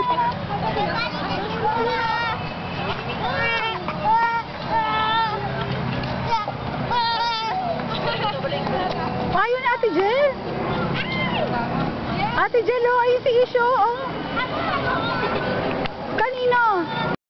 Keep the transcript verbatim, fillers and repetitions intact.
Ayun, Ate Jel. Ate Jel, oh, ayun si Isyo, oh. Kanino?